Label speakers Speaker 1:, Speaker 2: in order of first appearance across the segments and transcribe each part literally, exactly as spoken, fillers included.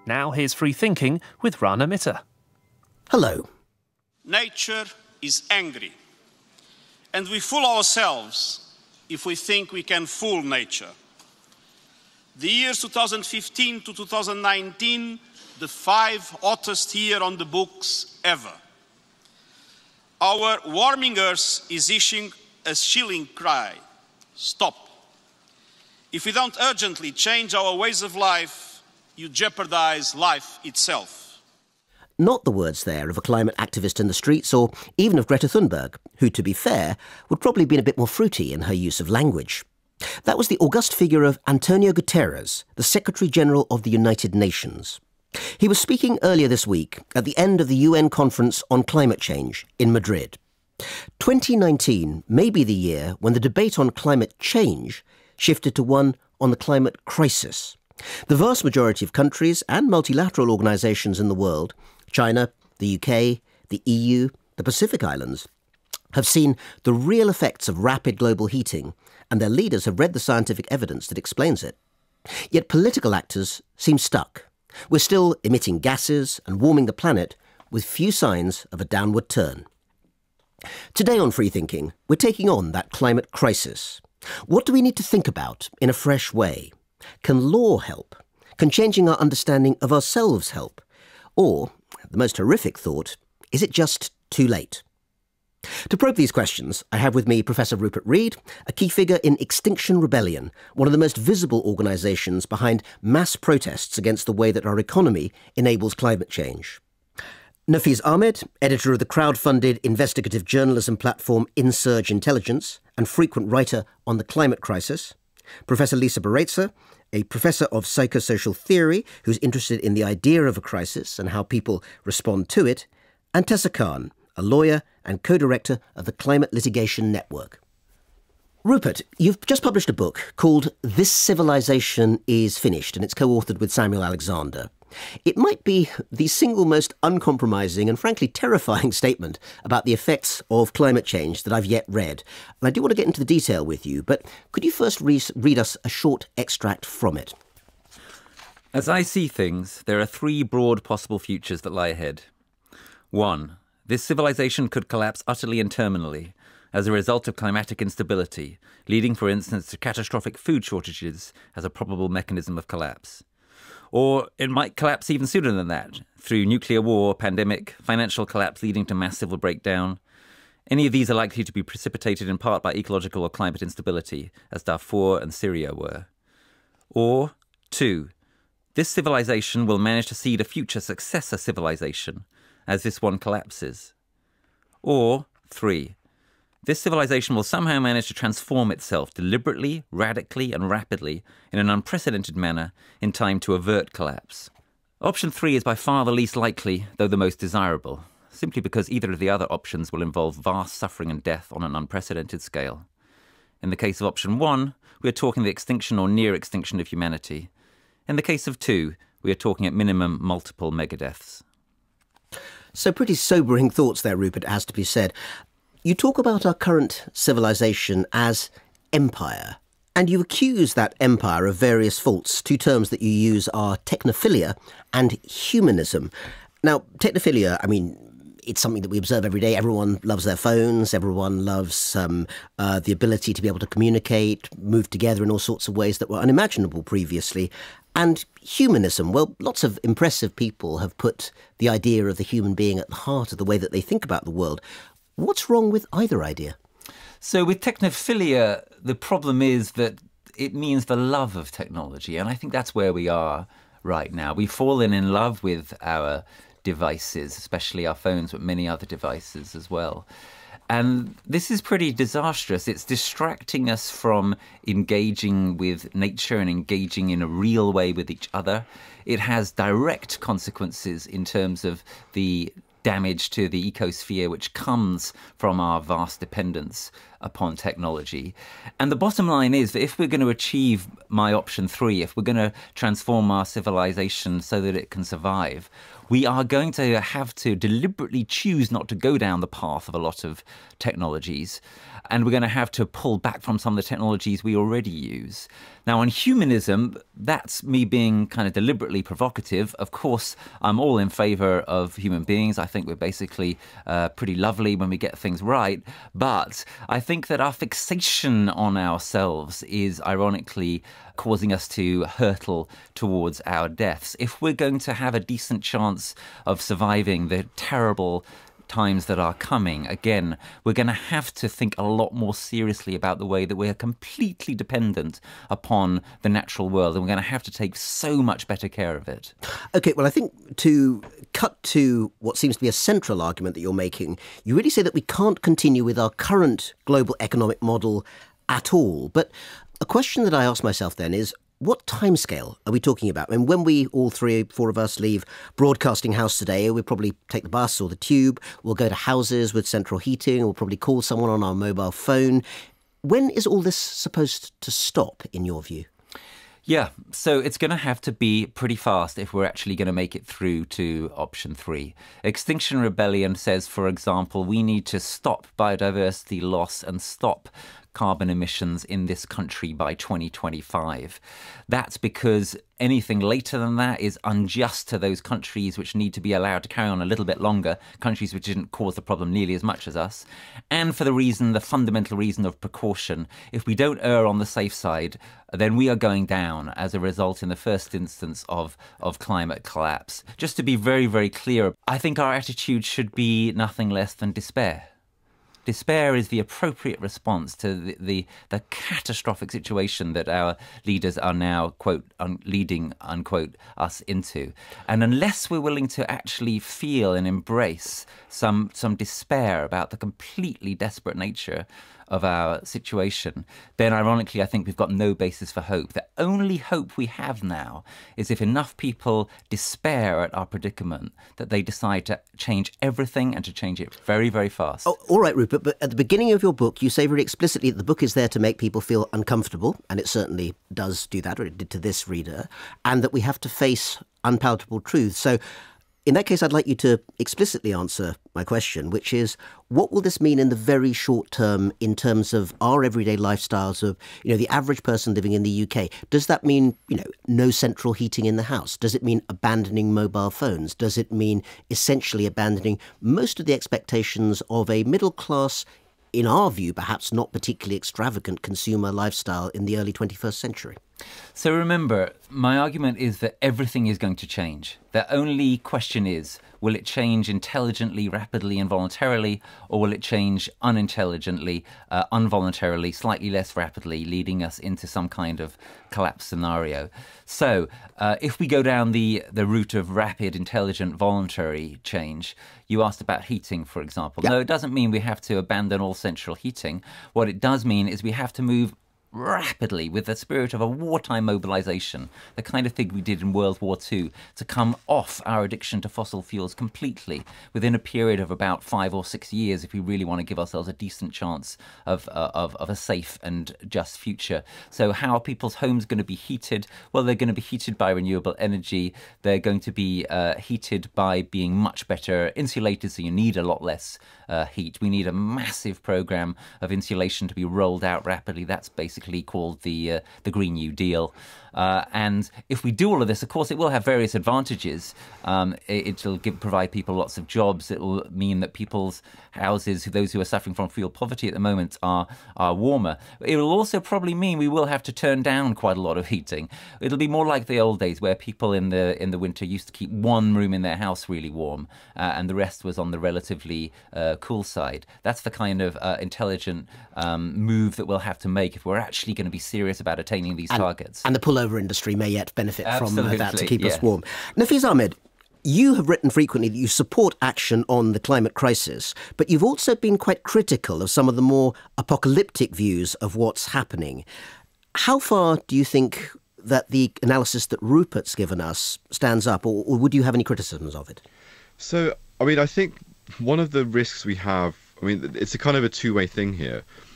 Speaker 1: Now here's Free Thinking with Rana Mitter.
Speaker 2: Hello.
Speaker 3: Nature is angry, and we fool ourselves if we think we can fool nature. The years two thousand fifteen to two thousand nineteen, the five hottest year on the books ever. Our warming Earth is issuing a chilling cry: stop. If we don't urgently change our ways of life, you jeopardize life itself.
Speaker 2: Not the words there of a climate activist in the streets, or even of Greta Thunberg, who, to be fair, would probably have been a bit more fruity in her use of language. That was the august figure of Antonio Guterres, the Secretary-General of the United Nations. He was speaking earlier this week at the end of the U N Conference on Climate Change in Madrid. twenty nineteen may be the year when the debate on climate change shifted to one on the climate crisis. The vast majority of countries and multilateral organisations in the world, China, the U K, the E U, the Pacific Islands, have seen the real effects of rapid global heating, and their leaders have read the scientific evidence that explains it. Yet political actors seem stuck. We're still emitting gases and warming the planet with few signs of a downward turn. Today on Free Thinking, we're taking on that climate crisis. What do we need to think about in a fresh way? Can law help? Can changing our understanding of ourselves help? Or, the most horrific thought, is it just too late? To probe these questions, I have with me Professor Rupert Read, a key figure in Extinction Rebellion, one of the most visible organisations behind mass protests against the way that our economy enables climate change. Nafeez Ahmed, editor of the crowd-funded investigative journalism platform Insurge Intelligence and frequent writer on the climate crisis. Professor Lisa Mullen, a professor of psychosocial theory who's interested in the idea of a crisis and how people respond to it. And Tessa Khan, a lawyer and co-director of the Climate Litigation Network. Rupert, you've just published a book called This Civilization is Finished, and it's co-authored with Samuel Alexander. It might be the single most uncompromising and frankly terrifying statement about the effects of climate change that I've yet read. And I do want to get into the detail with you, but could you first re- read us a short extract from it?
Speaker 4: As I see things, there are three broad possible futures that lie ahead. One, this civilization could collapse utterly and terminally as a result of climatic instability, leading, for instance, to catastrophic food shortages as a probable mechanism of collapse. Or it might collapse even sooner than that, through nuclear war, pandemic, financial collapse leading to mass civil breakdown. Any of these are likely to be precipitated in part by ecological or climate instability, as Darfur and Syria were. Or, two, this civilization will manage to seed a future successor civilization as this one collapses. Or, three, this civilization will somehow manage to transform itself deliberately, radically, and rapidly in an unprecedented manner in time to avert collapse. Option three is by far the least likely, though the most desirable, simply because either of the other options will involve vast suffering and death on an unprecedented scale. In the case of option one, we are talking the extinction or near extinction of humanity. In the case of two, we are talking at minimum multiple megadeaths.
Speaker 2: So pretty sobering thoughts there, Rupert, has to be said. You talk about our current civilization as empire, and you accuse that empire of various faults. Two terms that you use are technophilia and humanism. Now, technophilia, I mean, it's something that we observe every day. Everyone loves their phones. Everyone loves um, uh, the ability to be able to communicate, move together in all sorts of ways that were unimaginable previously. And humanism, well, lots of impressive people have put the idea of the human being at the heart of the way that they think about the world. What's wrong with either idea?
Speaker 4: So with technophilia, the problem is that it means the love of technology. And I think that's where we are right now. We've fallen in love with our devices, especially our phones, but many other devices as well. And this is pretty disastrous. It's distracting us from engaging with nature and engaging in a real way with each other. It has direct consequences in terms of the damage to the ecosphere which comes from our vast dependence upon technology. And the bottom line is that if we're going to achieve my option three, if we're going to transform our civilization so that it can survive, we are going to have to deliberately choose not to go down the path of a lot of technologies. And we're going to have to pull back from some of the technologies we already use. Now, on humanism, that's me being kind of deliberately provocative. Of course, I'm all in favor of human beings. I think we're basically uh, pretty lovely when we get things right. But I think that our fixation on ourselves is ironically causing us to hurtle towards our deaths. If we're going to have a decent chance of surviving the terrible times that are coming, again, we're going to have to think a lot more seriously about the way that we're completely dependent upon the natural world, and we're going to have to take so much better care of it.
Speaker 2: OK, well, I think to cut to what seems to be a central argument that you're making, you really say that we can't continue with our current global economic model at all. But a question that I ask myself then is, what timescale are we talking about? I mean, when we, all three, four of us, leave Broadcasting House today, we'll probably take the bus or the tube, we'll go to houses with central heating, we'll probably call someone on our mobile phone. When is all this supposed to stop, in your view?
Speaker 4: Yeah, so it's going to have to be pretty fast if we're actually going to make it through to option three. Extinction Rebellion says, for example, we need to stop biodiversity loss and stop carbon emissions in this country by twenty twenty-five. That's because anything later than that is unjust to those countries which need to be allowed to carry on a little bit longer, countries which didn't cause the problem nearly as much as us, and for the reason, the fundamental reason of precaution. If we don't err on the safe side, then we are going down as a result in the first instance of, of climate collapse. Just to be very, very clear, I think our attitude should be nothing less than despair. Despair is the appropriate response to the, the, the catastrophic situation that our leaders are now, quote, un, leading, unquote, us into. And unless we're willing to actually feel and embrace some, some despair about the completely desperate nature of our situation, then ironically, I think we've got no basis for hope. The only hope we have now is if enough people despair at our predicament that they decide to change everything and to change it very, very fast.
Speaker 2: Oh, all right, Rupert, but at the beginning of your book, you say very explicitly that the book is there to make people feel uncomfortable, and it certainly does do that, or it did to this reader, and that we have to face unpalatable truths. So in that case, I'd like you to explicitly answer my question, which is, what will this mean in the very short term in terms of our everyday lifestyles of, you know, the average person living in the U K? Does that mean, you know, no central heating in the house? Does it mean abandoning mobile phones? Does it mean essentially abandoning most of the expectations of a middle class, in our view, perhaps not particularly extravagant consumer lifestyle in the early twenty-first century?
Speaker 4: So remember, my argument is that everything is going to change. The only question is, will it change intelligently, rapidly and voluntarily, or will it change unintelligently, uh, involuntarily, slightly less rapidly, leading us into some kind of collapse scenario? So uh, if we go down the, the route of rapid, intelligent, voluntary change, you asked about heating, for example. Yep. No, it doesn't mean we have to abandon all central heating. What it does mean is we have to move rapidly with the spirit of a wartime mobilization, the kind of thing we did in World War Two, to come off our addiction to fossil fuels completely within a period of about five or six years if we really want to give ourselves a decent chance of, uh, of, of a safe and just future. So how are people's homes going to be heated? Well, they're going to be heated by renewable energy. They're going to be uh, heated by being much better insulated, so you need a lot less uh, heat. We need a massive program of insulation to be rolled out rapidly. That's basically called the uh, the Green New Deal. Uh, and if we do all of this, of course, it will have various advantages. Um, it will give, provide people lots of jobs. It will mean that people's houses, those who are suffering from fuel poverty at the moment, are, are warmer. It will also probably mean we will have to turn down quite a lot of heating. It'll be more like the old days where people in the in the winter used to keep one room in their house really warm uh, and the rest was on the relatively uh, cool side. That's the kind of uh, intelligent um, move that we'll have to make if we're actually going to be serious about attaining these
Speaker 2: and,
Speaker 4: targets.
Speaker 2: And the pullover industry may yet benefit
Speaker 4: Absolutely,
Speaker 2: from uh, that to keep
Speaker 4: yes.
Speaker 2: us warm. Nafeez Ahmed, you have written frequently that you support action on the climate crisis, but you've also been quite critical of some of the more apocalyptic views of what's happening. How far do you think that the analysis that Rupert's given us stands up, or, or would you have any criticisms of it?
Speaker 5: So, I mean, I think one of the risks we have, I mean, it's a kind of a two-way thing here.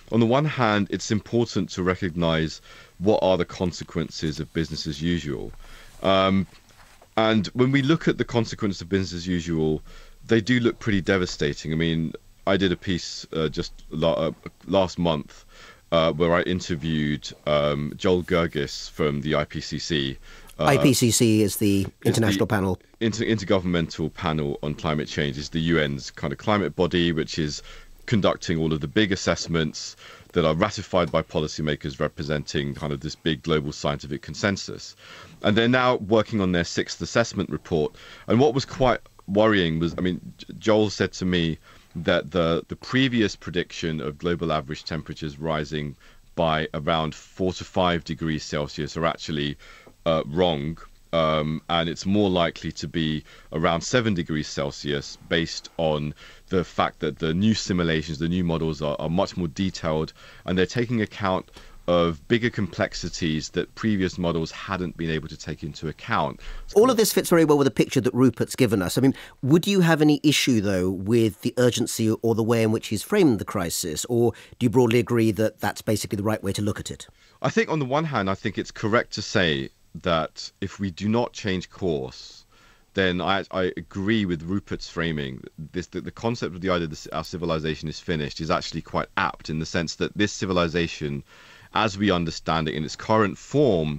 Speaker 5: on the one hand, it's important to recognise what are the consequences of business as usual. Um, and when we look at the consequences of business as usual, they do look pretty devastating. I mean, I did a piece uh, just la uh, last month uh, where I interviewed um, Joel Gergis from the I P C C. Uh,
Speaker 2: I P C C is the international
Speaker 5: the
Speaker 2: panel.
Speaker 5: Inter Intergovernmental Panel on Climate Change. Is the U N's kind of climate body, which is conducting all of the big assessments that are ratified by policymakers representing kind of this big global scientific consensus. And they're now working on their sixth assessment report. And what was quite worrying was, I mean, Joel said to me that the, the previous prediction of global average temperatures rising by around four to five degrees Celsius are actually uh, wrong. Um, and it's more likely to be around seven degrees Celsius based on the fact that the new simulations, the new models are, are much more detailed, and they're taking account of bigger complexities that previous models hadn't been able to take into account.
Speaker 2: All of this fits very well with the picture that Rupert's given us. I mean, would you have any issue, though, with the urgency or the way in which he's framed the crisis, or do you broadly agree that that's basically the right way to look at it?
Speaker 5: I think on the one hand, I think it's correct to say that if we do not change course, then I, I agree with Rupert's framing. This, the, the concept of the idea that our civilization is finished is actually quite apt, in the sense that this civilization, as we understand it in its current form,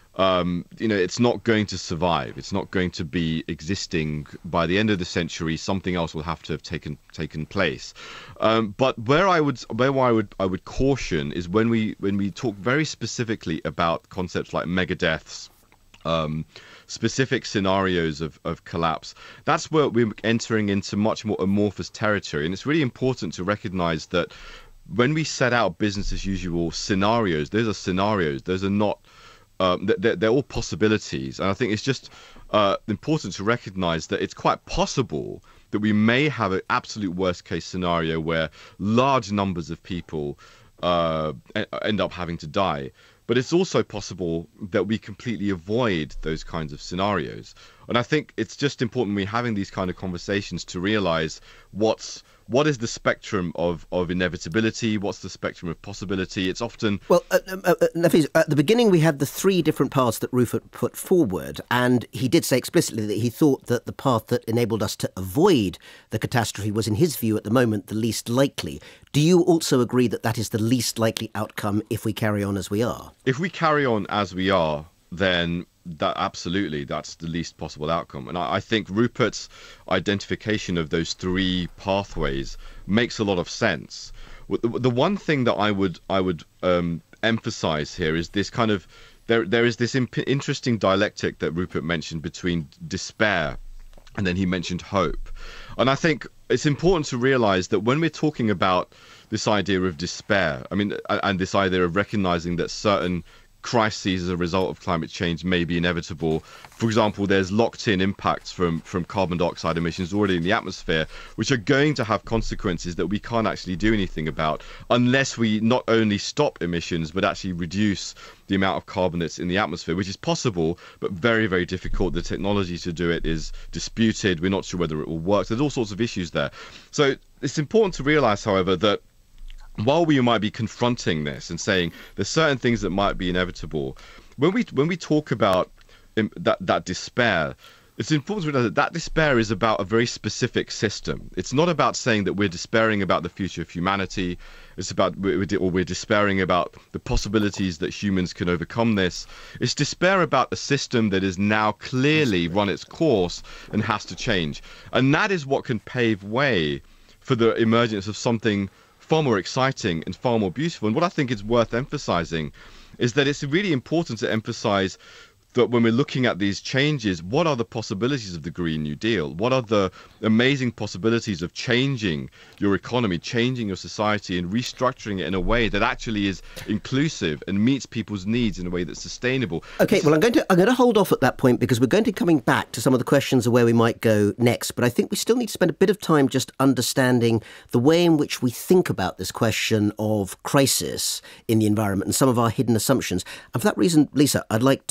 Speaker 5: um, you know, it's not going to survive. It's not going to be existing by the end of the century. Something else will have to have taken taken place. Um, but where I would where I would I would caution is when we when we talk very specifically about concepts like megadeaths, um, specific scenarios of, of collapse. That's where we're entering into much more amorphous territory, and it's really important to recognize that when we set out business as usual scenarios, those are scenarios. Those are not. Um, they're, they're all possibilities, and I think it's just uh, important to recognize that it's quite possible that we may have an absolute worst case scenario where large numbers of people uh, end up having to die. But it's also possible that we completely avoid those kinds of scenarios. And I think it's just important when we're having these kind of conversations to realize what's what is the spectrum of, of inevitability, what's the spectrum of possibility. It's often...
Speaker 2: Well, uh, uh, uh, Nafis, at the beginning we had the three different paths that Rupert put forward, and he did say explicitly that he thought that the path that enabled us to avoid the catastrophe was, in his view at the moment, the least likely. Do you also agree that that is the least likely outcome if we carry on as we are?
Speaker 5: If we carry on as we are, then that absolutely that's the least possible outcome. And I, I think Rupert's identification of those three pathways makes a lot of sense. The, the one thing that I would I would um, emphasize here is this kind of there there is this imp interesting dialectic that Rupert mentioned between despair and then he mentioned hope. And I think it's important to realize that when we're talking about this idea of despair, I mean, and this idea of recognizing that certain crises as a result of climate change may be inevitable. For example, there's locked-in impacts from, from carbon dioxide emissions already in the atmosphere, which are going to have consequences that we can't actually do anything about unless we not only stop emissions, but actually reduce the amount of carbon that's in the atmosphere, which is possible, but very, very difficult. The technology to do it is disputed. We're not sure whether it will work. There's all sorts of issues there. So it's important to realize, however, that while we might be confronting this and saying there's certain things that might be inevitable, when we when we talk about that that despair, it's important to realize that that despair is about a very specific system. It's not about saying that we're despairing about the future of humanity. It's about or we're despairing about the possibilities that humans can overcome this. It's despair about a system that has now clearly run its course and has to change, and that is what can pave way for the emergence of something far more exciting and far more beautiful. And what I think is worth emphasizing is that it's really important to emphasize that when we're looking at these changes, what are the possibilities of the Green New Deal? What are the amazing possibilities of changing your economy, changing your society, and restructuring it in a way that actually is inclusive and meets people's needs in a way that's sustainable?
Speaker 2: Okay, well, I'm going to I'm going to hold off at that point because we're going to be coming back to some of the questions of where we might go next. But I think we still need to spend a bit of time just understanding the way in which we think about this question of crisis in the environment and some of our hidden assumptions. And for that reason, Lisa, I'd like to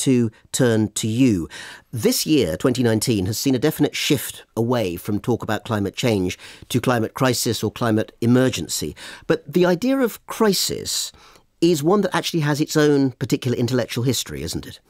Speaker 2: turn to you. This year, twenty nineteen, has seen a definite shift away from talk about climate change to climate crisis or climate emergency. But the idea of crisis is one that actually has its own particular intellectual history, isn't it?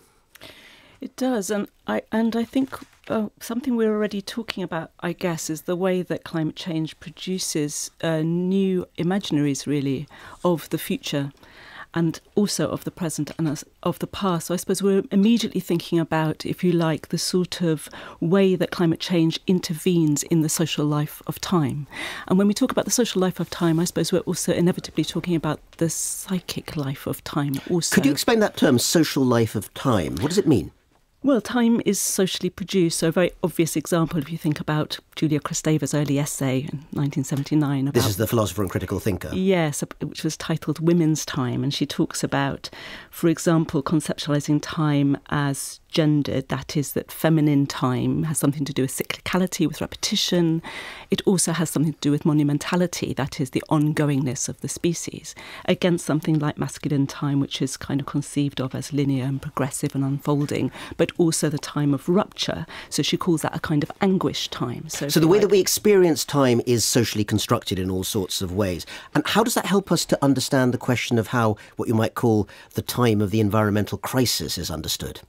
Speaker 6: It does, and I and I think uh, something we're already talking about, I guess, is the way that climate change produces uh, new imaginaries, really, of the future, and also of the present and of the past. So I suppose we're immediately thinking about, if you like, the sort of way that climate change intervenes in the social life of time. And when we talk about the social life of time, I suppose we're also inevitably talking about the psychic life of time also.
Speaker 2: Could you explain that term, social life of time? What does it mean?
Speaker 6: Well, time is socially produced. So a very obvious example, if you think about Julia Kristeva's early essay in nineteen seventy-nine. About,
Speaker 2: this is the philosopher and critical thinker.
Speaker 6: Yes, which was titled Women's Time. And she talks about, for example, conceptualising time as gendered. That is, that feminine time has something to do with cyclicality, with repetition. It also has something to do with monumentality, that is, the ongoingness of the species, against something like masculine time, which is kind of conceived of as linear and progressive and unfolding, but also the time of rupture. So she calls that a kind of anguish time. So,
Speaker 2: so the way
Speaker 6: like,
Speaker 2: that we experience time is socially constructed in all sorts of ways. And how does that help us to understand the question of how what you might call the time of the environmental crisis is understood?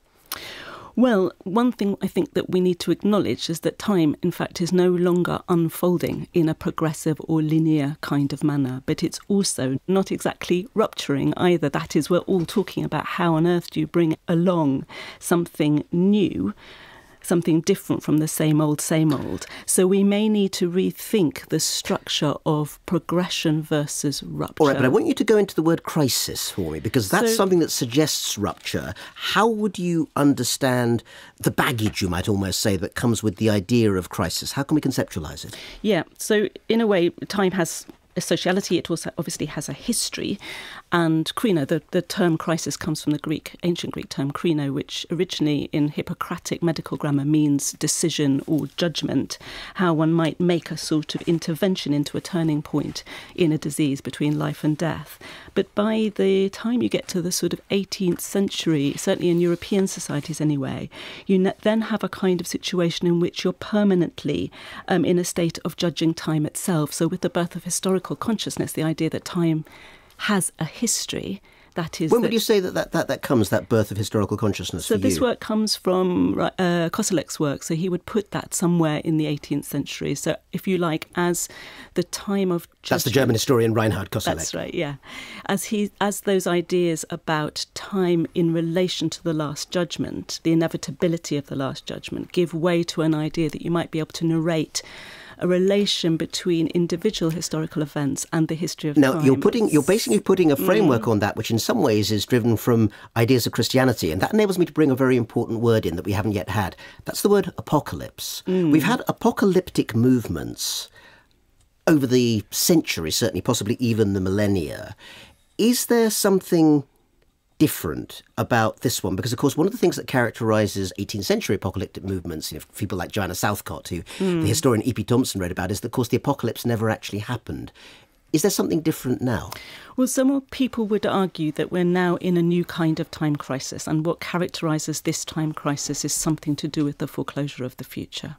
Speaker 6: Well, one thing I think that we need to acknowledge is that time, in fact, is no longer unfolding in a progressive or linear kind of manner, but it's also not exactly rupturing either. That is, we're all talking about how on earth do you bring along something new, something different from the same old, same old. So we may need to rethink the structure of progression versus rupture.
Speaker 2: All right, but I want you to go into the word crisis for me, because that's
Speaker 6: so,
Speaker 2: something that suggests rupture. How would you understand the baggage, you might almost say, that comes with the idea of crisis? How can we conceptualise it?
Speaker 6: Yeah, so in a way, time has a sociality, it also obviously has a history. And krino, the, the term crisis comes from the Greek, ancient Greek term krino, which originally in Hippocratic medical grammar means decision or judgment, how one might make a sort of intervention into a turning point in a disease between life and death. But by the time you get to the sort of eighteenth century, certainly in European societies anyway, you ne- then have a kind of situation in which you're permanently um, in a state of judging time itself. So with the birth of historical consciousness, the idea that time has a history, that is...
Speaker 2: When
Speaker 6: that,
Speaker 2: would you say that that, that that comes, that birth of historical consciousness
Speaker 6: So
Speaker 2: for
Speaker 6: this
Speaker 2: you?
Speaker 6: work comes from uh, Koselleck's work, so he would put that somewhere in the eighteenth century. So if you like, as the time of judgment...
Speaker 2: That's the German historian Reinhard Koselleck.
Speaker 6: That's right, yeah. As he, as those ideas about time in relation to the Last Judgment, the inevitability of the Last Judgment, give way to an idea that you might be able to narrate a relation between individual historical events and the history of
Speaker 2: now,
Speaker 6: time.
Speaker 2: Now, you're putting, you're basically putting a framework
Speaker 6: mm.
Speaker 2: on that, which in some ways is driven from ideas of Christianity, and that enables me to bring a very important word in that we haven't yet had. That's the word apocalypse. Mm. We've had apocalyptic movements over the centuries, certainly, possibly even the millennia. Is there something different about this one? Because, of course, one of the things that characterises eighteenth century apocalyptic movements, you know, people like Joanna Southcott, who mm. the historian E P Thompson read about, is that, of course, the apocalypse never actually happened. Is there something different now?
Speaker 6: Well, some people would argue that we're now in a new kind of time crisis, and what characterises this time crisis is something to do with the foreclosure of the future.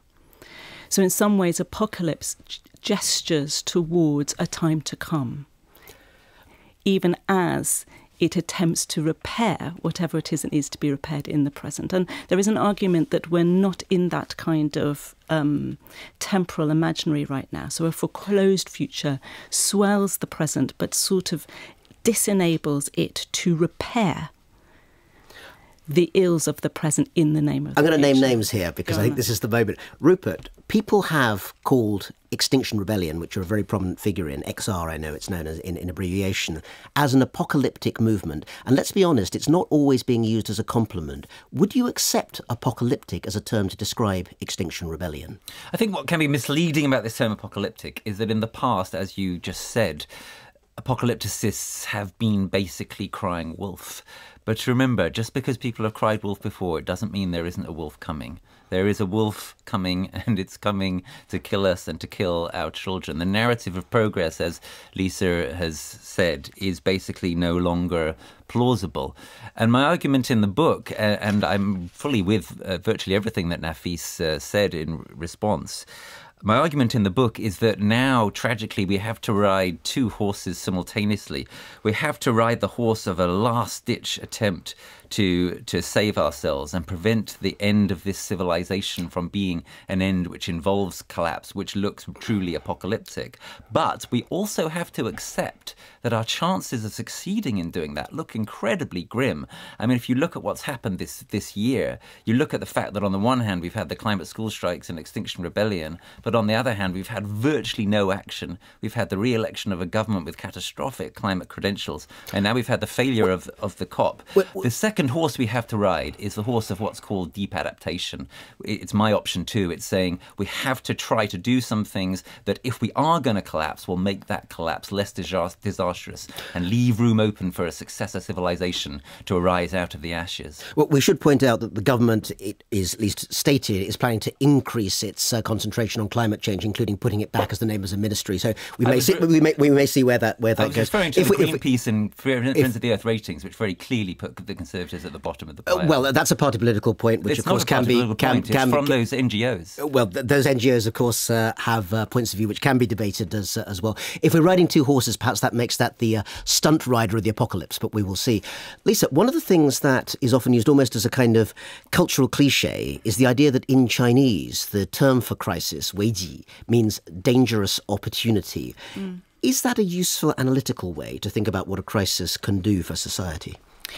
Speaker 6: So in some ways, apocalypse gestures towards a time to come, even as it attempts to repair whatever it is that needs to be repaired in the present. And there is an argument that we're not in that kind of um, temporal imaginary right now. So a foreclosed future swells the present, but sort of disenables it to repair the ills of the present in the name of
Speaker 2: I'm
Speaker 6: the
Speaker 2: going to
Speaker 6: future.
Speaker 2: name names here because I think this is the moment. Rupert, people have called Extinction Rebellion, which are a very prominent figure in X R, I know it's known as in, in abbreviation, as an apocalyptic movement. And let's be honest, it's not always being used as a compliment. Would you accept apocalyptic as a term to describe Extinction Rebellion?
Speaker 4: I think what can be misleading about this term apocalyptic is that in the past, as you just said, apocalypticists have been basically crying wolf, But remember, just because people have cried wolf before, it doesn't mean there isn't a wolf coming. There is a wolf coming, and it's coming to kill us and to kill our children. The narrative of progress, as Lisa has said, is basically no longer plausible. And my argument in the book, uh, and I'm fully with uh, virtually everything that Nafis uh, said in response, my argument in the book is that now, tragically, we have to ride two horses simultaneously. We have to ride the horse of a last-ditch attempt to to save ourselves and prevent the end of this civilization from being an end which involves collapse, which looks truly apocalyptic. But we also have to accept that our chances of succeeding in doing that look incredibly grim. I mean, if you look at what's happened this, this year, you look at the fact that on the one hand, we've had the climate school strikes and Extinction Rebellion, but on the other hand, we've had virtually no action. We've had the re-election of a government with catastrophic climate credentials, and now we've had the failure of, of the COP. The second horse we have to ride is the horse of what's called deep adaptation. It's my option too. It's saying we have to try to do some things that if we are going to collapse, will make that collapse less disastrous and leave room open for a successor civilization to arise out of the ashes.
Speaker 2: Well, we should point out that the government, it is at least stated, is planning to increase its uh, concentration on climate change, including putting it back as the name of a ministry. So we may see, we may, we may see where that where that
Speaker 4: I was
Speaker 2: goes.
Speaker 4: referring to
Speaker 2: if
Speaker 4: the
Speaker 2: we,
Speaker 4: Greenpeace
Speaker 2: we,
Speaker 4: and Friends
Speaker 2: if,
Speaker 4: of the Earth ratings, which very clearly put the Conservatives at the bottom of the pile.
Speaker 2: Uh, well, that's a party political point, which
Speaker 4: it's
Speaker 2: of course
Speaker 4: can
Speaker 2: be
Speaker 4: can,
Speaker 2: can,
Speaker 4: it's
Speaker 2: can
Speaker 4: from
Speaker 2: be,
Speaker 4: those N G Os.
Speaker 2: Well, th those N G Os, of course, uh, have uh, points of view which can be debated as uh, as well. If we're riding two horses, perhaps that makes that the uh, stunt rider of the apocalypse, but we will see. Lisa, one of the things that is often used almost as a kind of cultural cliche is the idea that in Chinese, the term for crisis, 危机, means dangerous opportunity. Mm. Is that a useful analytical way to think about what a crisis can do for society?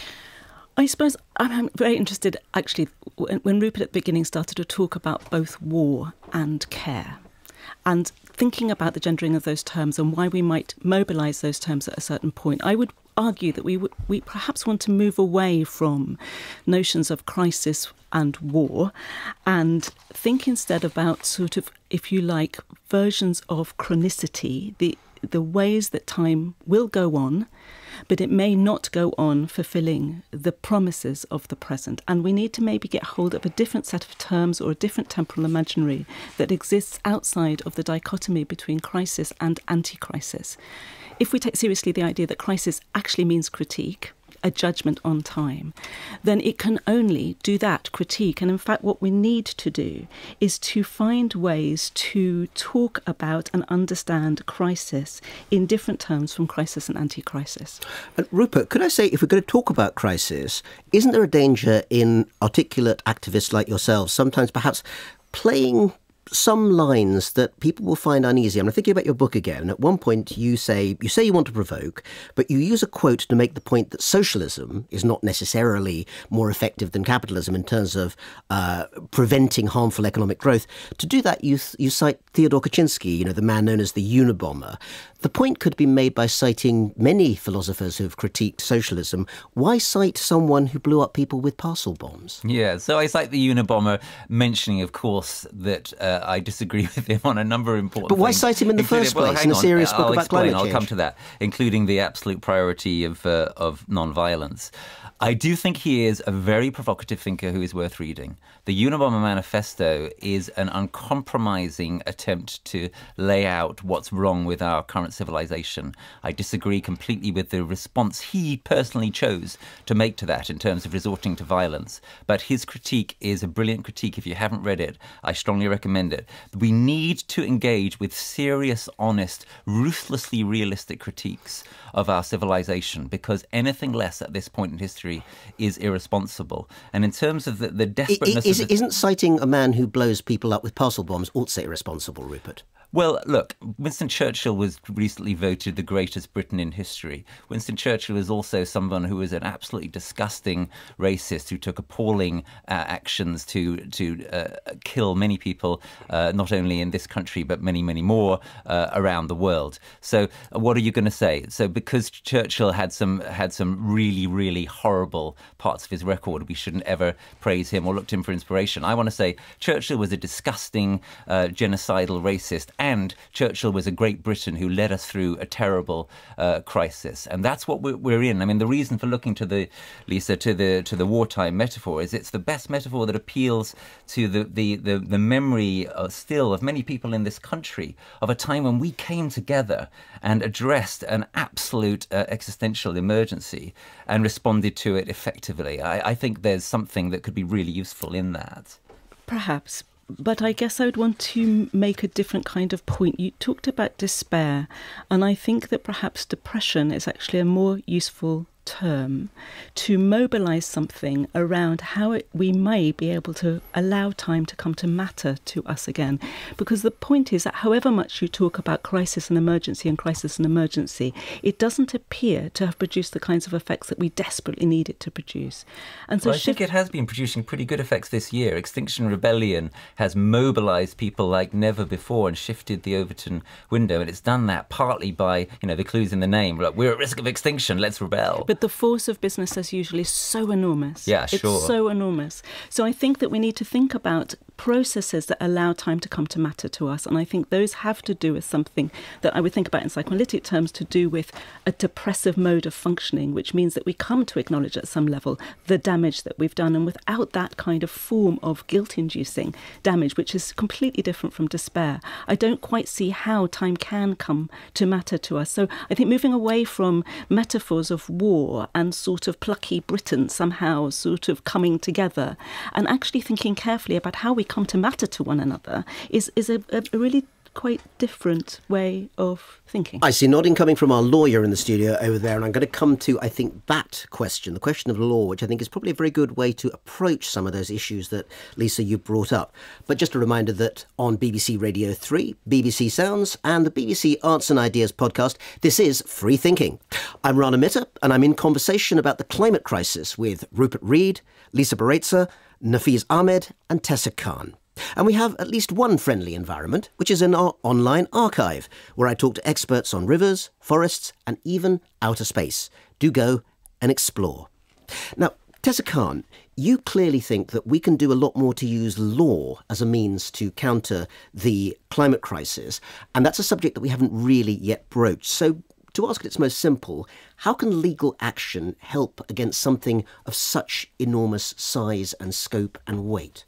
Speaker 6: I suppose I'm very interested, actually, when Rupert at the beginning started to talk about both war and care, and thinking about the gendering of those terms and why we might mobilise those terms at a certain point. I would argue that we, we perhaps want to move away from notions of crisis and war and think instead about sort of, if you like, versions of chronicity, the the ways that time will go on, but it may not go on fulfilling the promises of the present. And we need to maybe get hold of a different set of terms or a different temporal imaginary that exists outside of the dichotomy between crisis and anti-crisis. If we take seriously the idea that crisis actually means critique, a judgment on time, then it can only do that, critique. And in fact, what we need to do is to find ways to talk about and understand crisis in different terms from crisis and anti-crisis.
Speaker 2: And Rupert, could I say, if we're going to talk about crisis, isn't there a danger in articulate activists like yourselves sometimes perhaps playing some lines that people will find uneasy? I'm thinking about your book again. At one point you say you say you want to provoke, but you use a quote to make the point that socialism is not necessarily more effective than capitalism in terms of uh, preventing harmful economic growth. To do that, you you cite Theodore Kaczynski, you know, the man known as the Unabomber. The point could be made by citing many philosophers who have critiqued socialism. Why cite someone who blew up people with parcel bombs?
Speaker 4: Yeah, so I cite the Unabomber, mentioning, of course, that uh, I disagree with him on a number of important
Speaker 2: things. But why
Speaker 4: things,
Speaker 2: cite him in the first
Speaker 4: well,
Speaker 2: place in a serious
Speaker 4: on.
Speaker 2: book
Speaker 4: I'll
Speaker 2: about
Speaker 4: explain,
Speaker 2: climate change?
Speaker 4: I'll come to that, including the absolute priority of, uh, of non-violence. I do think he is a very provocative thinker who is worth reading. The Unabomber Manifesto is an uncompromising attempt to lay out what's wrong with our current civilization. I disagree completely with the response he personally chose to make to that in terms of resorting to violence. But his critique is a brilliant critique. If you haven't read it, I strongly recommend it. We need to engage with serious, honest, ruthlessly realistic critiques of our civilization, because anything less at this point in history is irresponsible. And in terms of the, the desperateness...
Speaker 2: Is,
Speaker 4: of the...
Speaker 2: Isn't citing a man who blows people up with parcel bombs also irresponsible, Rupert?
Speaker 4: Well, look, Winston Churchill was recently voted the greatest Briton in history. Winston Churchill is also someone who was an absolutely disgusting racist who took appalling uh, actions to to uh, kill many people, uh, not only in this country, but many, many more uh, around the world. So uh, what are you going to say? So because Churchill had some had some really, really horrible parts of his record, we shouldn't ever praise him or look to him for inspiration. I want to say Churchill was a disgusting, uh, genocidal racist and Churchill was a great Briton who led us through a terrible uh, crisis. And that's what we're, we're in. I mean, the reason for looking to the, Lisa, to the to the wartime metaphor is it's the best metaphor that appeals to the, the, the, the memory uh, still of many people in this country of a time when we came together and addressed an absolute uh, existential emergency and responded to it effectively. I, I think there's something that could be really useful in that.
Speaker 6: Perhaps. But I guess I would want to make a different kind of point. You talked about despair, and I think that perhaps depression is actually a more useful term to mobilise something around how it, we may be able to allow time to come to matter to us again. Because the point is that however much you talk about crisis and emergency and crisis and emergency, it doesn't appear to have produced the kinds of effects that we desperately need it to produce. And so
Speaker 4: well, I think it has been producing pretty good effects this year. Extinction Rebellion has mobilised people like never before and shifted the Overton window, and it's done that partly by, you know, the clues in the name. Like, we're at risk of extinction, let's rebel.
Speaker 6: But the force of business as usual is so enormous.
Speaker 4: Yeah, sure.
Speaker 6: It's so enormous. So I think that we need to think about processes that allow time to come to matter to us. And I think those have to do with something that I would think about in psychoanalytic terms to do with a depressive mode of functioning, which means that we come to acknowledge at some level the damage that we've done. And without that kind of form of guilt-inducing damage, which is completely different from despair, I don't quite see how time can come to matter to us. So I think moving away from metaphors of war and sort of plucky Britain somehow sort of coming together and actually thinking carefully about how we come to matter to one another is, is a, a really quite different way of thinking.
Speaker 2: I see nodding coming from our lawyer in the studio over there, and I'm going to come to, I think, that question, the question of law, which I think is probably a very good way to approach some of those issues that, Lisa, you brought up. But just a reminder that on B B C Radio three, B B C Sounds and the B B C Arts and Ideas podcast, this is Free Thinking. I'm Rana Mitter, and I'm in conversation about the climate crisis with Rupert Read, Lisa Baretza, Nafiz Ahmed and Tessa Khan. And we have at least one friendly environment, which is in our online archive, where I talk to experts on rivers, forests, and even outer space. Do go and explore. Now, Tessa Khan, you clearly think that we can do a lot more to use law as a means to counter the climate crisis, and that's a subject that we haven't really yet broached. So, to ask it its most simple, how can legal action help against something of such enormous size and scope and weight?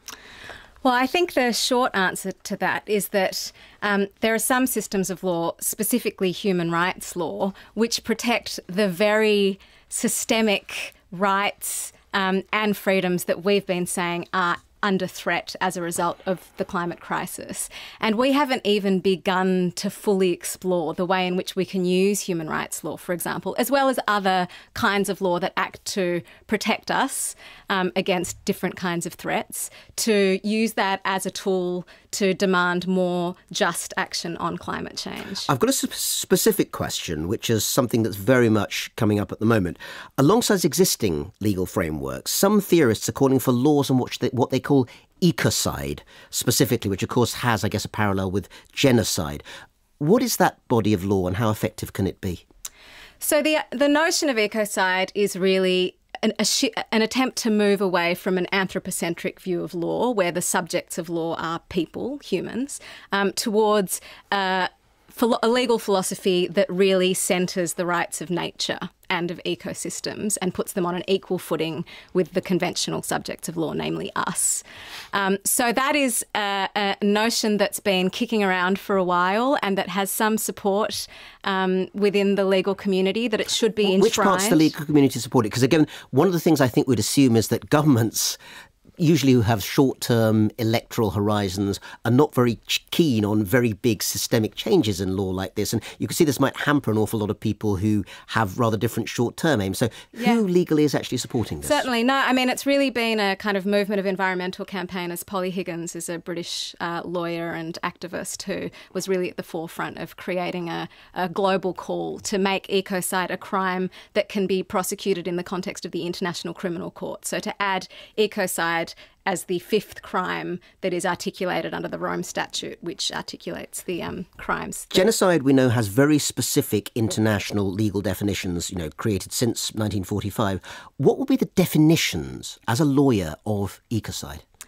Speaker 7: Well, I think the short answer to that is that um, there are some systems of law, specifically human rights law, which protect the very systemic rights um, and freedoms that we've been saying are under threat as a result of the climate crisis. And we haven't even begun to fully explore the way in which we can use human rights law, for example, as well as other kinds of law that act to protect us um, against different kinds of threats, to use that as a tool to demand more just action on climate change.
Speaker 2: I've got a specific question, which is something that's very much coming up at the moment. Alongside existing legal frameworks, some theorists are calling for laws on what they, what they call ecocide, specifically, which of course has, I guess, a parallel with genocide. What is that body of law and how effective can it be?
Speaker 7: So the the notion of ecocide is really An, a sh- an attempt to move away from an anthropocentric view of law, where the subjects of law are people, humans, um, towards uh, philo- a legal philosophy that really centres the rights of nature and of ecosystems and puts them on an equal footing with the conventional subjects of law, namely us. Um, so that is a, a notion that's been kicking around for a while and that has some support um, within the legal community, that it should be
Speaker 2: well,
Speaker 7: enshrined.
Speaker 2: Which parts of the legal community support it? Because again, one of the things I think we'd assume is that governments, usually who have short-term electoral horizons, are not very keen on very big systemic changes in law like this. And you can see this might hamper an awful lot of people who have rather different short-term aims. So
Speaker 7: yeah.
Speaker 2: who legally is actually supporting this?
Speaker 7: Certainly. No, I mean, it's really been a kind of movement of environmental campaigners. Polly Higgins is a British uh, lawyer and activist who was really at the forefront of creating a, a global call to make ecocide a crime that can be prosecuted in the context of the International Criminal Court. So to add ecocide as the fifth crime that is articulated under the Rome Statute, which articulates the um, crimes.
Speaker 2: Genocide, we know, has very specific international legal definitions, you know, created since nineteen forty-five. What would be the definitions, as a lawyer, of ecocide?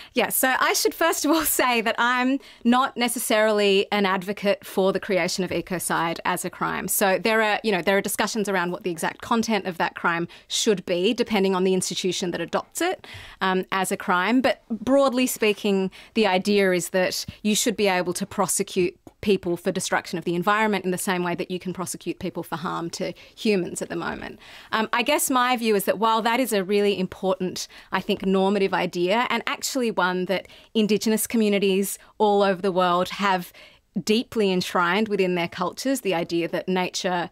Speaker 7: Yeah, so I should first of all say that I'm not necessarily an advocate for the creation of ecocide as a crime. So there are, you know, there are discussions around what the exact content of that crime should be, depending on the institution that adopts it um, as a crime. But broadly speaking, the idea is that you should be able to prosecute people for destruction of the environment in the same way that you can prosecute people for harm to humans at the moment. Um, I guess my view is that while that is a really important, I think, normative idea, and actually one that Indigenous communities all over the world have deeply enshrined within their cultures, the idea that nature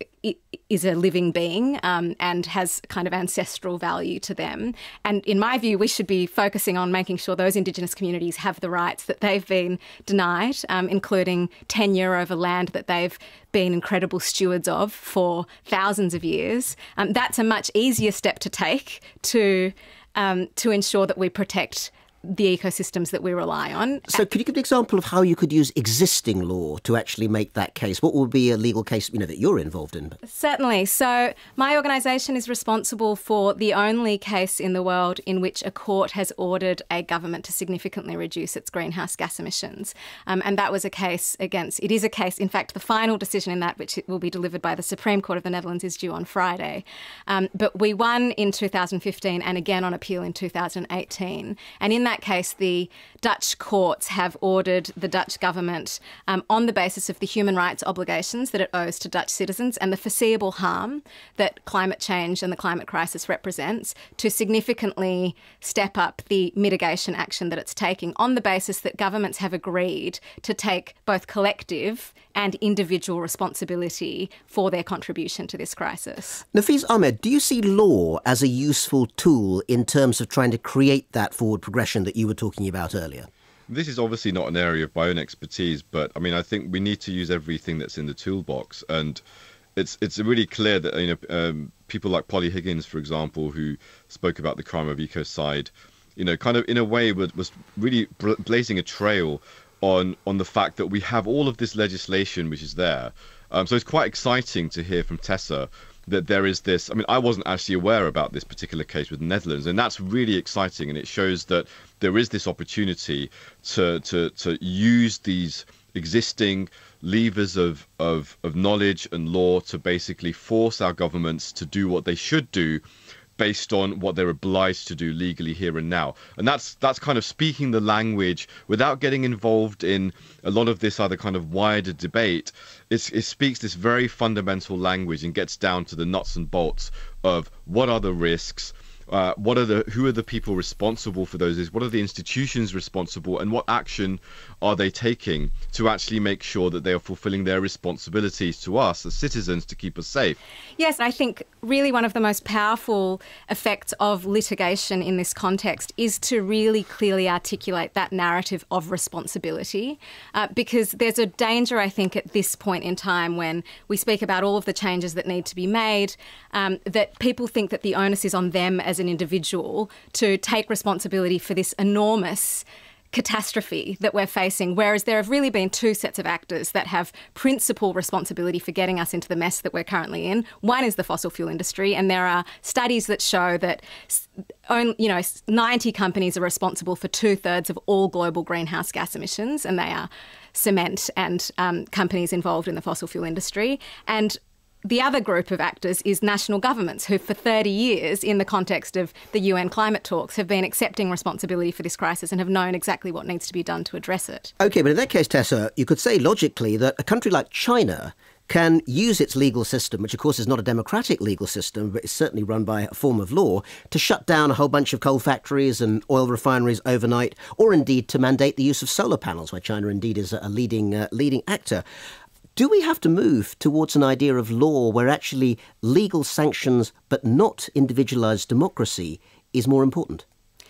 Speaker 7: is a living being um, and has kind of ancestral value to them. And in my view, we should be focusing on making sure those Indigenous communities have the rights that they've been denied, um, including tenure over land that they've been incredible stewards of for thousands of years. Um, that's a much easier step to take to um, to ensure that we protect the ecosystems that we rely on.
Speaker 2: So could you give an example of how you could use existing law to actually make that case? What would be a legal case, you know, that you're involved in?
Speaker 7: Certainly. So my organisation is responsible for the only case in the world in which a court has ordered a government to significantly reduce its greenhouse gas emissions. Um, and that was a case against, it is a case, in fact, the final decision in that, which will be delivered by the Supreme Court of the Netherlands, is due on Friday. Um, but we won in two thousand fifteen and again on appeal in two thousand eighteen. And in that In that case, the Dutch courts have ordered the Dutch government, um, on the basis of the human rights obligations that it owes to Dutch citizens and the foreseeable harm that climate change and the climate crisis represents, to significantly step up the mitigation action that it's taking, on the basis that governments have agreed to take both collective and individual responsibility for their contribution to this crisis.
Speaker 2: Nafeez Ahmed, do you see law as a useful tool in terms of trying to create that forward progression that you were talking about earlier?
Speaker 5: This is obviously not an area of my own expertise, but I mean, I think we need to use everything that's in the toolbox. And it's it's really clear that, you know, um, people like Polly Higgins, for example, who spoke about the crime of ecocide, you know, kind of in a way was, was really blazing a trail on on the fact that we have all of this legislation which is there. Um, so it's quite exciting to hear from Tessa that there is this. I mean, I wasn't actually aware about this particular case with the Netherlands, and that's really exciting, and it shows that there is this opportunity to to to use these existing levers of, of, of knowledge and law to basically force our governments to do what they should do based on what they're obliged to do legally here and now. And that's that's kind of speaking the language without getting involved in a lot of this other kind of wider debate. It's, it speaks this very fundamental language and gets down to the nuts and bolts of what are the risks, Uh, what are the who are the people responsible for those? What are the institutions responsible, and what action are they taking to actually make sure that they are fulfilling their responsibilities to us as citizens to keep us safe?
Speaker 7: Yes, I think really one of the most powerful effects of litigation in this context is to really clearly articulate that narrative of responsibility, uh, because there's a danger, I think, at this point in time when we speak about all of the changes that need to be made, um, that people think that the onus is on them as an individual to take responsibility for this enormous catastrophe that we're facing, whereas there have really been two sets of actors that have principal responsibility for getting us into the mess that we're currently in. One is the fossil fuel industry, and there are studies that show that only, you know, ninety companies are responsible for two-thirds of all global greenhouse gas emissions, and they are cement and um, companies involved in the fossil fuel industry. And the other group of actors is national governments who for thirty years, in the context of the U N climate talks, have been accepting responsibility for this crisis and have known exactly what needs to be done to address it.
Speaker 2: OK, but in that case, Tessa, you could say logically that a country like China can use its legal system, which of course is not a democratic legal system, but is certainly run by a form of law, to shut down a whole bunch of coal factories and oil refineries overnight, or indeed to mandate the use of solar panels, where China indeed is a leading, uh, leading actor. Do we have to move towards an idea of law where actually legal sanctions, but not individualised democracy, is more important?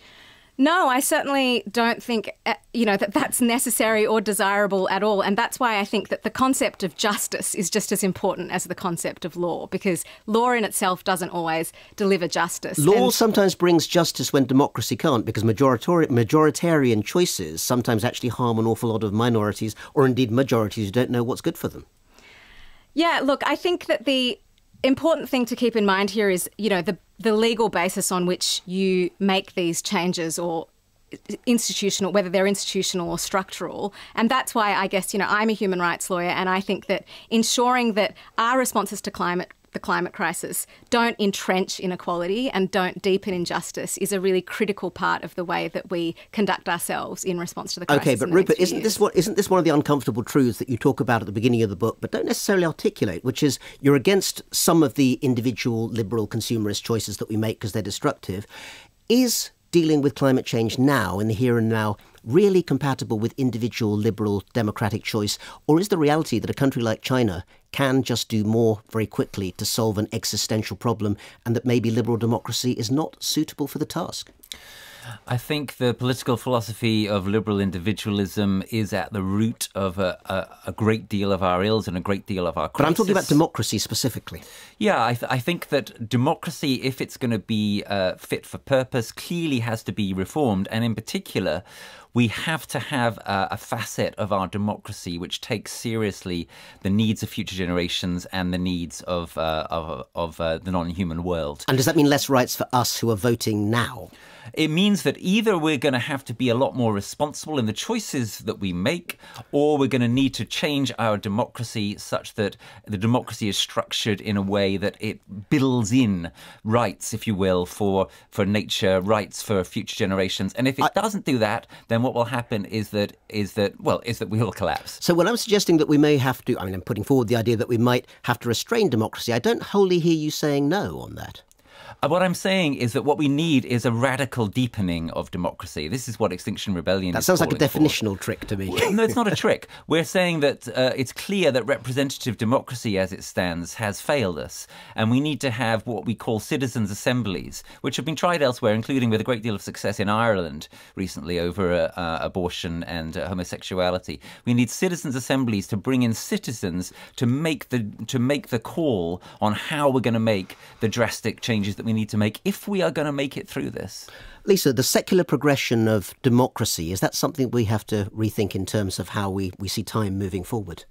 Speaker 7: No, I certainly don't think, uh, you know, that that's necessary or desirable at all. And that's why I think that the concept of justice is just as important as the concept of law, because law in itself doesn't always deliver justice.
Speaker 2: Law
Speaker 7: and
Speaker 2: sometimes brings justice when democracy can't, because majoritar- majoritarian choices sometimes actually harm an awful lot of minorities, or indeed majorities who don't know what's good for them.
Speaker 7: Yeah, look, I think that the important thing to keep in mind here is, you know, the the legal basis on which you make these changes or institutional, whether they're institutional or structural. And that's why I guess, you know, I'm a human rights lawyer, and I think that ensuring that our responses to climate the climate crisis don't entrench inequality and don't deepen injustice is a really critical part of the way that we conduct ourselves in response to the crisis.
Speaker 2: Okay, but Rupert, isn't this what isn't this one of the uncomfortable truths that you talk about at the beginning of the book, but don't necessarily articulate, which is you're against some of the individual liberal consumerist choices that we make because they're destructive. Is dealing with climate change now, in the here and now, really compatible with individual liberal democratic choice? Or is the reality that a country like China can just do more very quickly to solve an existential problem, and that maybe liberal democracy is not suitable for the task?
Speaker 4: I think the political philosophy of liberal individualism is at the root of a, a, a great deal of our ills and a great deal of our crisis.
Speaker 2: But I'm talking about democracy specifically.
Speaker 4: Yeah, I, th I think that democracy, if it's going to be uh, fit for purpose, clearly has to be reformed. And in particular, we have to have a, a facet of our democracy which takes seriously the needs of future generations and the needs of, uh, of, of uh, the non-human world.
Speaker 2: And does that mean less rights for us who are voting now?
Speaker 4: It means that either we're going to have to be a lot more responsible in the choices that we make, or we're going to need to change our democracy such that the democracy is structured in a way that it builds in rights, if you will, for, for nature, rights for future generations. And if it I, doesn't do that, then what will happen is that, is that, well, is that we will collapse.
Speaker 2: So when I'm suggesting that we may have to, I mean, I'm putting forward the idea that we might have to restrain democracy, I don't wholly hear you saying no on that.
Speaker 4: What I'm saying is that what we need is a radical deepening of democracy. This is what Extinction Rebellion
Speaker 2: that
Speaker 4: is
Speaker 2: sounds like a definitional
Speaker 4: for.
Speaker 2: trick to me.
Speaker 4: No, it's not a trick. We're saying that uh, it's clear that representative democracy as it stands has failed us. And we need to have what we call citizens' assemblies, which have been tried elsewhere, including with a great deal of success in Ireland recently over uh, uh, abortion and uh, homosexuality. We need citizens' assemblies to bring in citizens to make the, to make the call on how we're going to make the drastic changes that we need to make if we are going to make it through this.
Speaker 2: Lisa, the secular progression of democracy, is that something we have to rethink in terms of how we, we see time moving forward?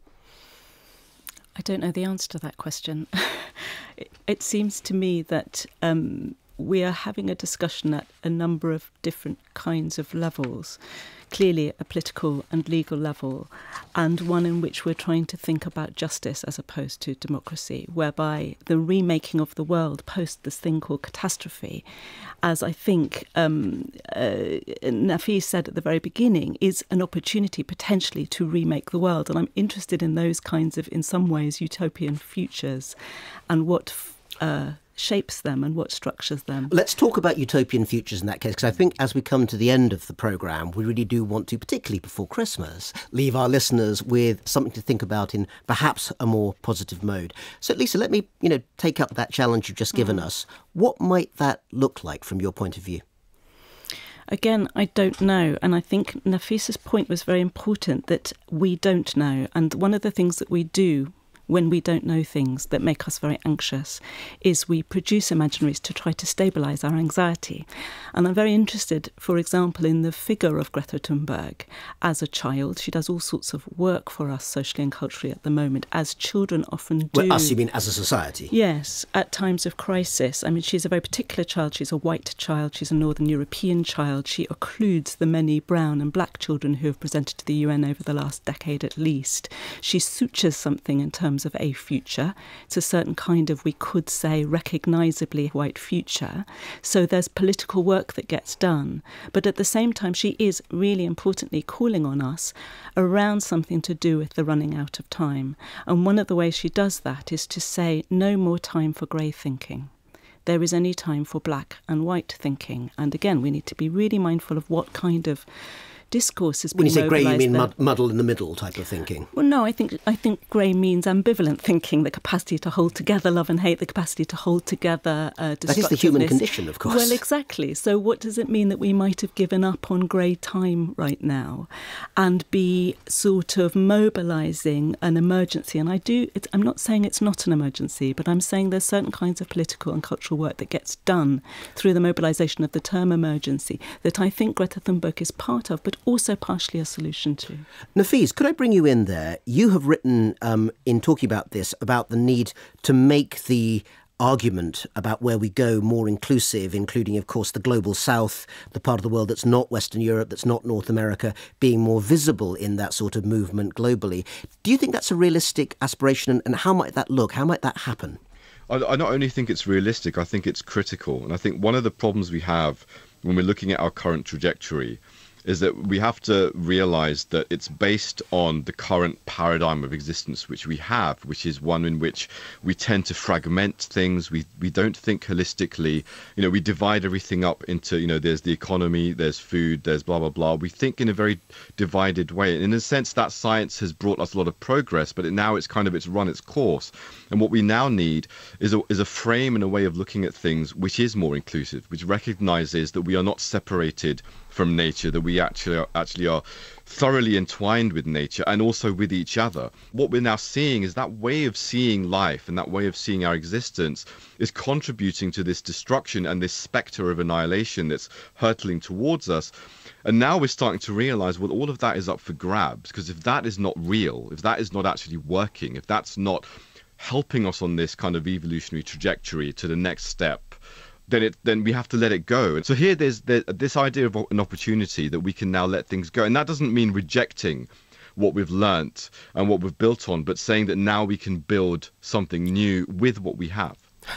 Speaker 6: I don't know the answer to that question. it, it seems to me that um, we are having a discussion at a number of different kinds of levels. Clearly a political and legal level, and one in which we're trying to think about justice as opposed to democracy, whereby the remaking of the world post this thing called catastrophe, as I think um, uh, Nafis said at the very beginning, is an opportunity potentially to remake the world. And I'm interested in those kinds of, in some ways, utopian futures and what uh, shapes them and what structures them.
Speaker 2: Let's talk about utopian futures in that case, because I think as we come to the end of the programme, we really do want to, particularly before Christmas, leave our listeners with something to think about in perhaps a more positive mode. So, Lisa, let me, you know, take up that challenge you've just given mm. us. What might that look like from your point of view?
Speaker 6: Again, I don't know. And I think Nafis's point was very important, that we don't know. And one of the things that we do when we don't know things that make us very anxious is we produce imaginaries to try to stabilise our anxiety. And I'm very interested, for example, in the figure of Greta Thunberg as a child. She does all sorts of work for us socially and culturally at the moment, as children often do.
Speaker 2: Well, us, you mean as a society?
Speaker 6: Yes, at times of crisis. I mean, she's a very particular child. She's a white child. She's a Northern European child. She occludes the many brown and black children who have presented to the U N over the last decade at least. She sutures something in terms of a future. It's a certain kind of, we could say, recognisably white future. So there's political work that gets done. But at the same time, she is really importantly calling on us around something to do with the running out of time. And one of the ways she does that is to say, no more time for grey thinking. There is only time for black and white thinking. And again, we need to be really mindful of what kind of discourse has been
Speaker 2: mobilised. When you say grey, you mean mud,
Speaker 6: there.
Speaker 2: muddle in the middle type of thinking?
Speaker 6: Well, no, I think I think grey means ambivalent thinking, the capacity to hold together love and hate, the capacity to hold together uh, destructiveness.
Speaker 2: That is the human condition, of course.
Speaker 6: Well, exactly. So what does it mean that we might have given up on grey time right now and be sort of mobilising an emergency? And I do, it's, I'm not saying it's not an emergency, but I'm saying there's certain kinds of political and cultural work that gets done through the mobilisation of the term emergency that I think Greta Thunberg is part of, but also partially a solution to.
Speaker 2: Nafis, could I bring you in there? You have written, um, in talking about this, about the need to make the argument about where we go more inclusive, including, of course, the global south, the part of the world that's not Western Europe, that's not North America, being more visible in that sort of movement globally. Do you think that's a realistic aspiration, and, and how might that look? How might that happen?
Speaker 5: I, I not only think it's realistic, I think it's critical. And I think one of the problems we have when we're looking at our current trajectory is that we have to realize that it's based on the current paradigm of existence which we have, which is one in which we tend to fragment things. We we don't think holistically. You know, we divide everything up into, you know, there's the economy, there's food, there's blah, blah, blah. We think in a very divided way. And in a sense, that science has brought us a lot of progress, but it, now it's kind of, it's run its course. And what we now need is a, is a frame and a way of looking at things which is more inclusive, which recognizes that we are not separated from nature, that we actually are, actually are thoroughly entwined with nature and also with each other. What we're now seeing is that way of seeing life and that way of seeing our existence is contributing to this destruction and this spectre of annihilation that's hurtling towards us. And now we're starting to realize, well, all of that is up for grabs, because if that is not real, if that is not actually working, if that's not helping us on this kind of evolutionary trajectory to the next step, then it then we have to let it go. And so here there's there, this idea of an opportunity that we can now let things go. And that doesn't mean rejecting what we've learnt and what we've built on, but saying that now we can build something new with what we have.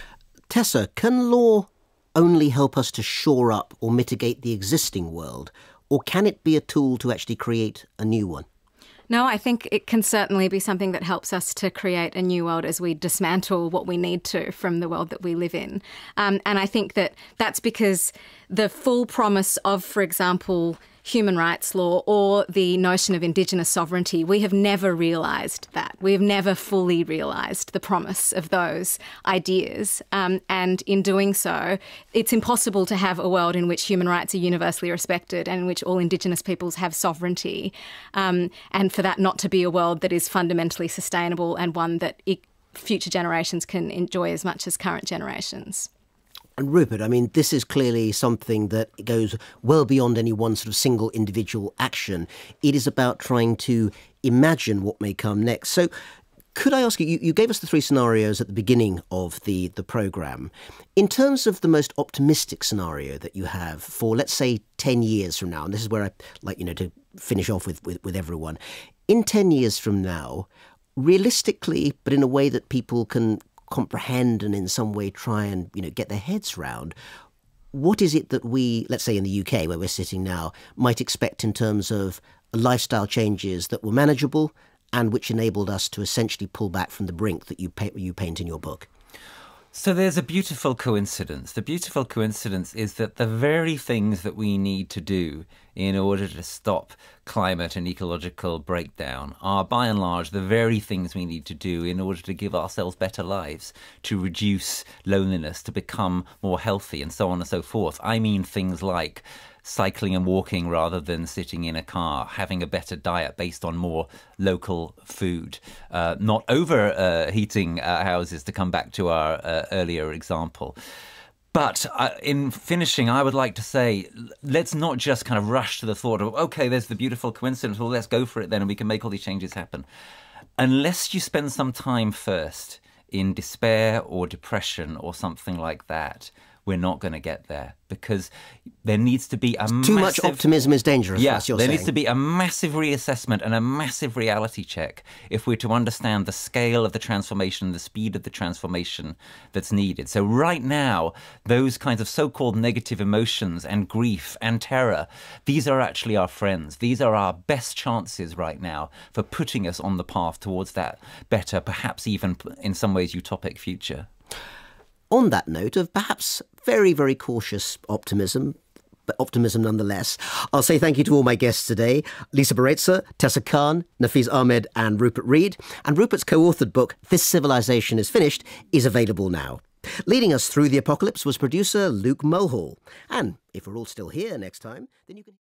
Speaker 2: Tessa, can law only help us to shore up or mitigate the existing world, or can it be a tool to actually create a new one?
Speaker 7: No, I think it can certainly be something that helps us to create a new world as we dismantle what we need to from the world that we live in. Um, and I think that that's because the full promise of, for example, human rights law or the notion of Indigenous sovereignty, we have never realised that. We have never fully realised the promise of those ideas. Um, and in doing so, it's impossible to have a world in which human rights are universally respected and in which all Indigenous peoples have sovereignty. Um, and for that not to be a world that is fundamentally sustainable and one that it, future generations can enjoy as much as current generations.
Speaker 2: And Rupert, I mean, this is clearly something that goes well beyond any one sort of single individual action. It is about trying to imagine what may come next. So could I ask you, you, you gave us the three scenarios at the beginning of the, the programme. In terms of the most optimistic scenario that you have for, let's say, ten years from now, and this is where I'd like, you know, to finish off with, with, with everyone. In ten years from now, realistically, but in a way that people can comprehend and in some way try and, you know, get their heads round, what is it that we, let's say in the U K where we're sitting now, might expect in terms of lifestyle changes that were manageable and which enabled us to essentially pull back from the brink that you, pa you paint in your book?
Speaker 4: So there's a beautiful coincidence. The beautiful coincidence is that the very things that we need to do in order to stop climate and ecological breakdown are, by and large, the very things we need to do in order to give ourselves better lives, to reduce loneliness, to become more healthy, and so on and so forth. I mean things like cycling and walking rather than sitting in a car, having a better diet based on more local food, uh, not overheating uh, uh, houses, to come back to our uh, earlier example. But uh, in finishing, I would like to say, let's not just kind of rush to the thought of, OK, there's the beautiful coincidence, well, let's go for it then and we can make all these changes happen. Unless you spend some time first in despair or depression or something like that, we're not going to get there, because there needs to be a massive...
Speaker 2: Too much optimism is dangerous,
Speaker 4: yeah,
Speaker 2: that's you're
Speaker 4: there
Speaker 2: saying.
Speaker 4: needs to be a massive reassessment and a massive reality check if we're to understand the scale of the transformation, the speed of the transformation that's needed. So right now, those kinds of so-called negative emotions and grief and terror, these are actually our friends. These are our best chances right now for putting us on the path towards that better, perhaps even in some ways utopic future.
Speaker 2: On that note of perhaps very, very cautious optimism, but optimism nonetheless, I'll say thank you to all my guests today, Lisa Mullen, Tessa Khan, Nafeez Ahmed and Rupert Read. And Rupert's co-authored book, This Civilization is Finished, is available now. Leading us through the apocalypse was producer Luke Mulhall. And if we're all still here next time, then you can...